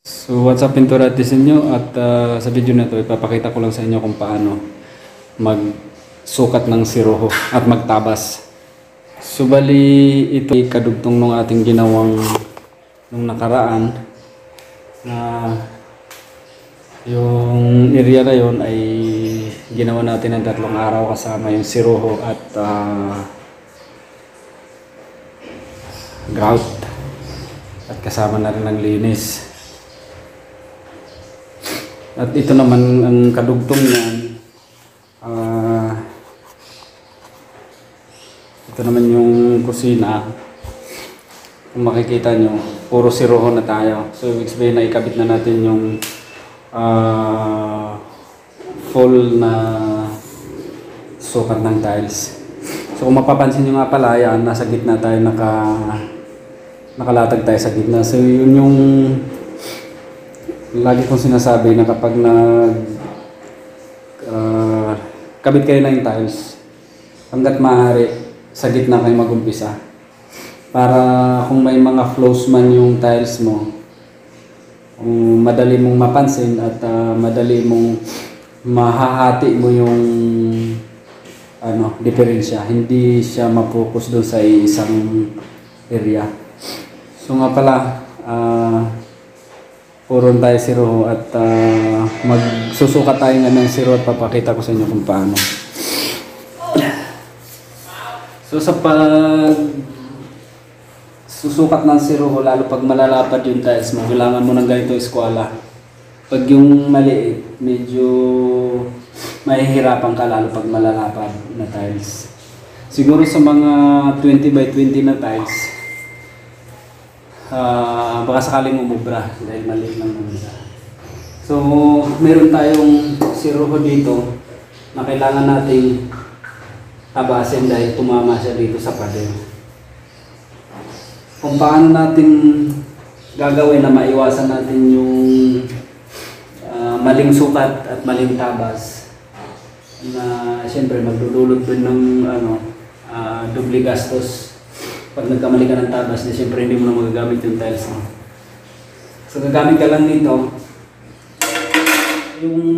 So what's up Pinturati sa inyo at sa video na to ipapakita ko lang sa inyo kung paano magsukat ng siroho at magtabas. So bali ito ay kadugtong ng ating ginawang nung nakaraan na yung area na yon ay ginawa natin ng 3 araw kasama yung siroho at grout at kasama na rin ng linis. At ito naman ang kadugtong niyan. Ito naman yung kusina. Kung makikita nyo, puro siroho na tayo. So ibig sabihin na ikabit na natin yung full na sukat ng tiles. So kung mapapansin nyo nga pala, yan, nasa gitna tayo, nakalatag tayo sa gitna. So yun yung lagi kong sinasabi na kapag kabit kayo na yung tiles, hanggat maaari sa gitna kayo mag-umpisa para kung may mga flows man yung tiles mo, madali mong mapansin at madali mong mahahati mo yung diferensya, hindi siya ma-focus doon sa isang area. So nga pala, puro tayo siroho at magsusukat tayo nga ng siroho at papakita ko sa inyo kung paano. So sa pag susukat ng siroho, lalo pag malalapad yung tiles mo, kailangan mo ng ganito eskwala. Pag yung maliit, medyo mahihirapan ka lalo pag malalapad na tiles. Siguro sa mga 20 by 20 na tiles, baka sakaling umubra dahil maliit lang naman siya. So meron tayong siroho dito na kailangan nating tabasin dahil tumama siya dito sa pader. Kung paano natin gagawin na maiwasan natin yung maling sukat at maling tabas, na siyempre magdudulot din ng doble gastos. Pag nagkamali ka ng tabas, na siyempre hindi mo na magagamit yung tiles mo. So gagamit ka lang nito, yung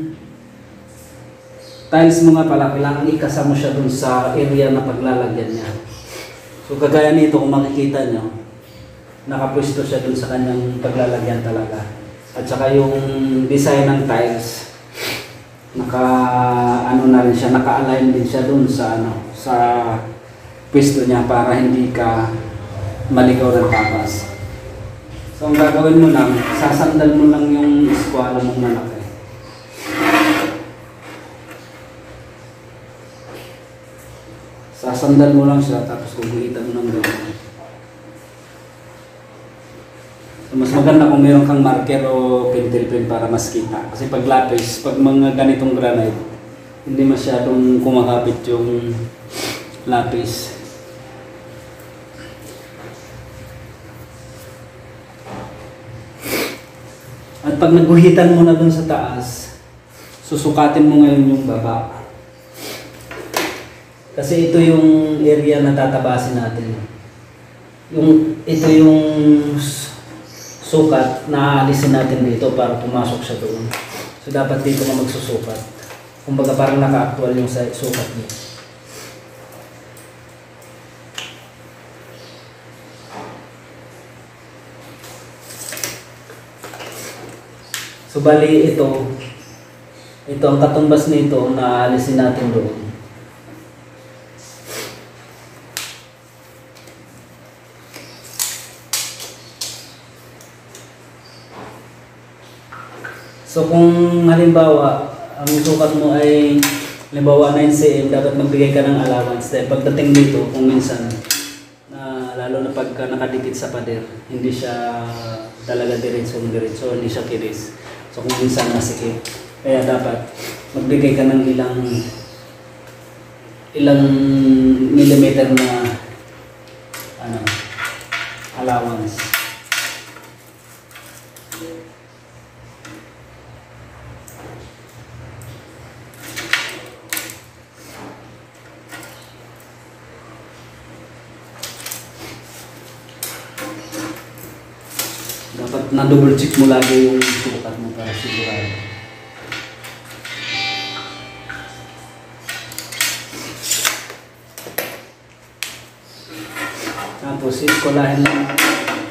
tiles mo nga pala, kailangan ikasa mo siya dun sa area na paglalagyan niya. So kagaya nito, kung makikita nyo, nakapwesto siya dun sa kanyang paglalagyan talaga. At saka yung design ng tiles, na rin siya, naka-align din siya dun sa sa pwesto niya para hindi ka maligaw ng tabas. So ang gagawin mo lang, sasandal mo lang yung eskwala mong malaki. Sasandal mo lang siya, tapos kuguhitan mo ng gano'n. So mas maganda kung meron kang marker o pentel pen para mas kita. Kasi pag lapis, pag mga ganitong granite, hindi masyadong kumakapit yung lapis. At pag naguhitan mo na dun sa taas, susukatin mo ngayon yung baba. Kasi ito yung area na tatabasin natin. Ito yung sukat na aalisin natin dito para pumasok siya doon. So dapat dito ka magsusukat. Kumbaga parang naka-actual yung sukat niya. So bali ito ang katumbas nito na aalisin natin doon. So kung halimbawa, ang sukat mo ay halimbawa 9 cm, dapat magbigay ka ng allowance. Dahil pagdating dito, kung minsan, lalo na pagka nakadikit sa pader, hindi siya talaga diretso, hindi siya kiris. So kung minsan masikip, kaya dapat magbigay ka ng ilang millimeter na allowance. Dapat na double check mo lagi yung sukat mo para sigurado. Tapos iskolahin lang natin.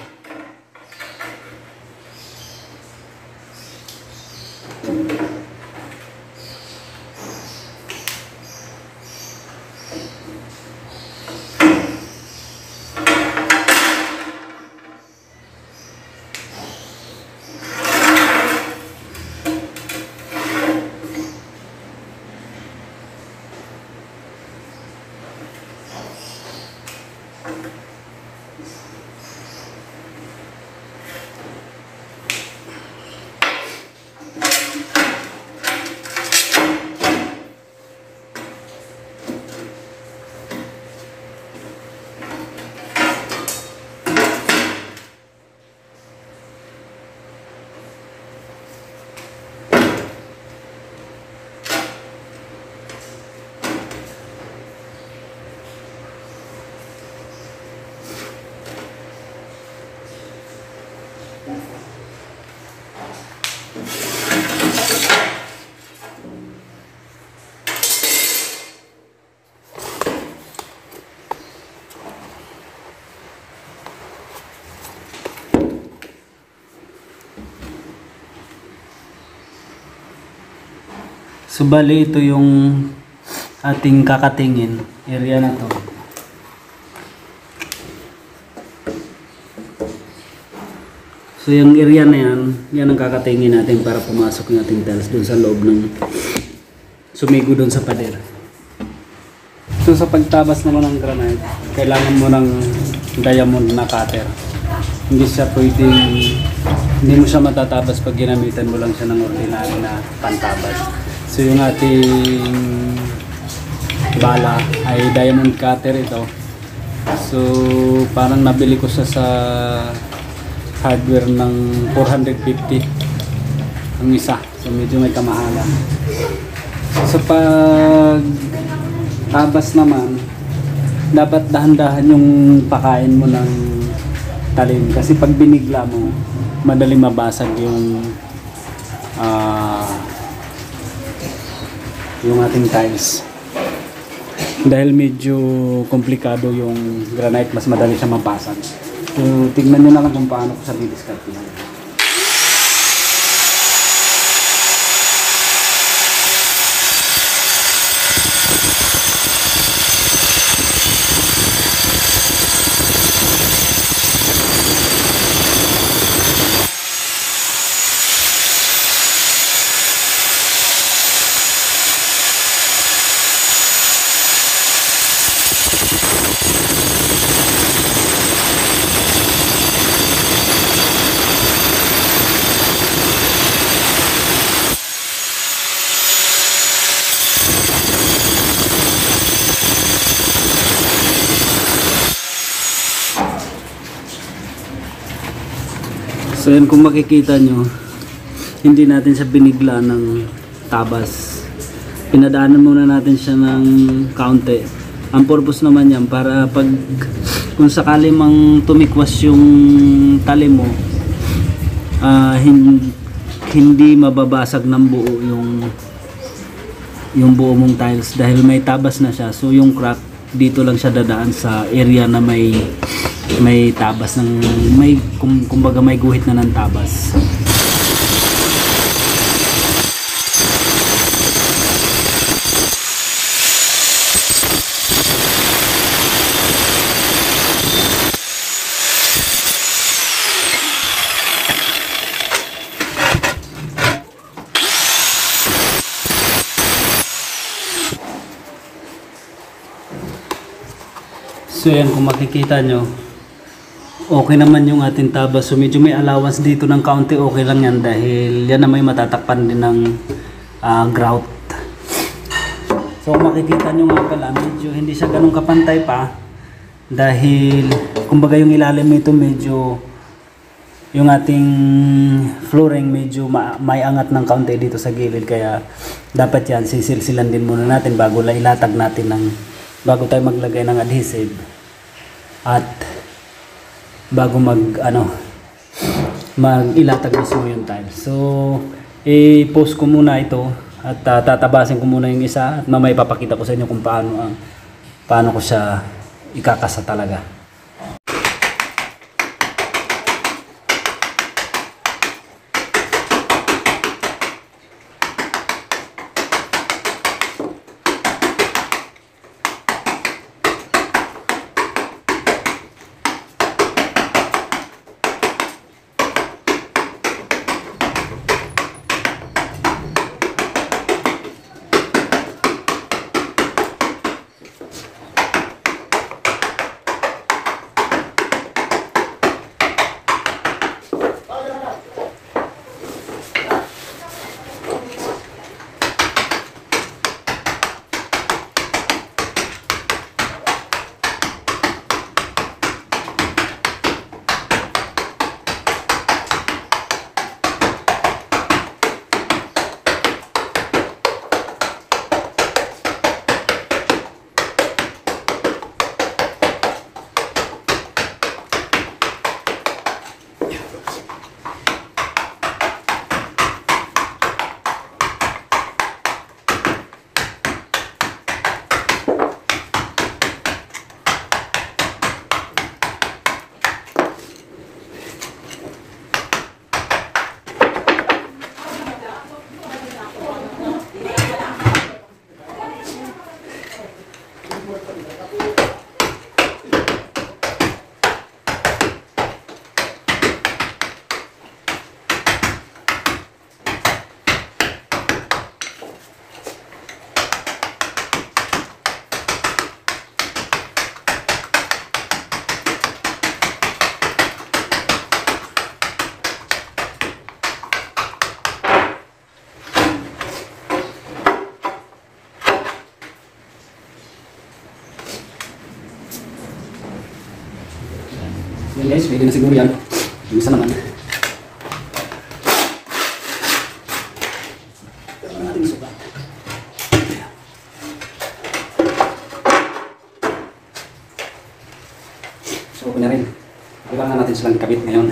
So bali ito yung ating kakatingin area na to. So yung area na yan ang kakatingin natin para pumasok yung ating tiles dun sa loob ng sumigo dun sa pader. So sa pagtabas naman ng granite, kailangan mo ng diamond na cutter. Hindi mo siya matatabas pag ginamitan mo lang siya ng ordinary na pantabas. So yung ating bala ay diamond cutter ito. So parang nabili ko siya sa hardware ng 450 ang isa. So medyo may kamahalan. So pag tabas naman, dapat dahan-dahan yung pakain mo ng talim. Kasi pag binigla mo, madali mabasag yung ating tiles. Dahil medyo komplikado yung granite, mas madali siya mabasag. So tignan nyo na lang kung paano ko sa didiskarte. So yan, kung makikita nyo, hindi natin siya binigla ng tabas. Pinadaanan muna natin siya ng kaunti. Ang purpose naman yan para pag kung sakali mang tumikwas yung tali mo, hindi mababasag ng buo yung buo mong tiles dahil may tabas na siya. So yung crack dito lang siya dadaan sa area na may tabas ng kumbaga may guhit na ng tabas. So yan, kung makikita nyo, okay naman yung ating tabas. So medyo may allowance dito ng kaunti, okay lang yan dahil yan na may matatakpan din ng grout. So kung makikita nyo nga pala, medyo hindi siya ganun kapantay pa dahil kumbaga yung ilalim nito medyo yung ating flooring medyo may angat ng kaunti dito sa gilid, kaya dapat yan sisilsilan din muna natin bago ilatag natin bago tayo maglagay ng adhesive at bago mag-ilatag mismo yung tile. So, i-post ko muna ito at tatabasin ko muna yung isa at mamaya papakita ko sa inyo kung paano ko siya ikakasa talaga. Yan guys, pwede na siguro yan. Yung isa naman. Ito na natin sukat. So, okay na rin. Kailangan natin silang ikabit ngayon.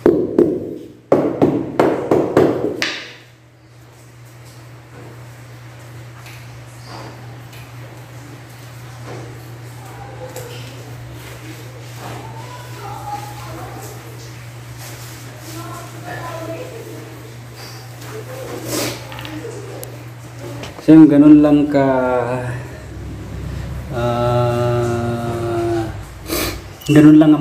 So yung ganun lang ka ganun lang ang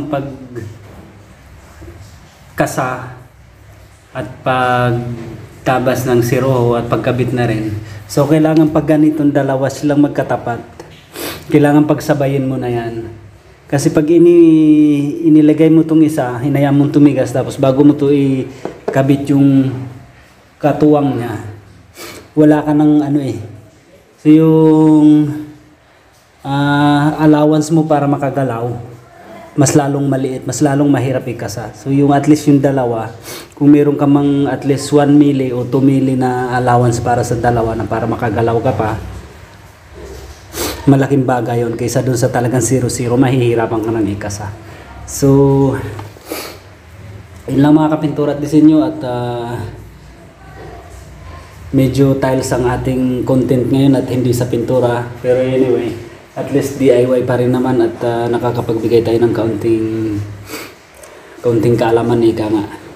pagkasa at pagtabas ng siroho at pagkabit na rin. So kailangan pag ganitong dalawa silang magkatapat, kailangan pagsabayin mo na yan. Kasi pag inilagay mo itong isa, hinayaan mong tumigas, tapos bago mo ito ikabit yung katuwang niya, wala ka ng ano eh. So yung allowance mo para makagalaw, mas lalong maliit, mas lalong mahirap ikasa. So yung at least yung dalawa, kung meron ka mang at least 1 mili o 2 mili na allowance para sa dalawa na para makagalaw ka pa, malaking bagay yun kaysa dun sa talagang 0-0, mahihirapan ka nang ikasa. So yun lang mga kapintura at disenyo, at medyo tiles ang ating content ngayon at hindi sa pintura, pero anyway, at least DIY pa rin naman at nakakapagbigay tayo ng kaunting kaalaman, ika nga.